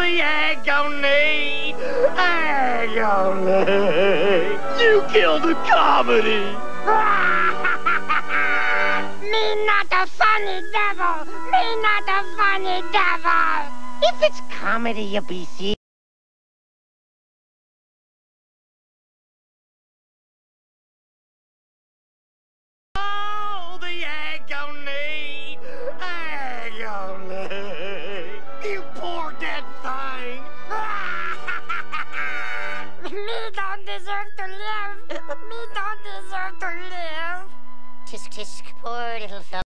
the agony, agony. You killed the comedy. Me not a funny devil. Me not a funny devil. If it's comedy, you be serious. Oh, the agony, agony. You poor dead thing. Me don't deserve to live. Me don't deserve to live. Tisk tisk, poor little fella.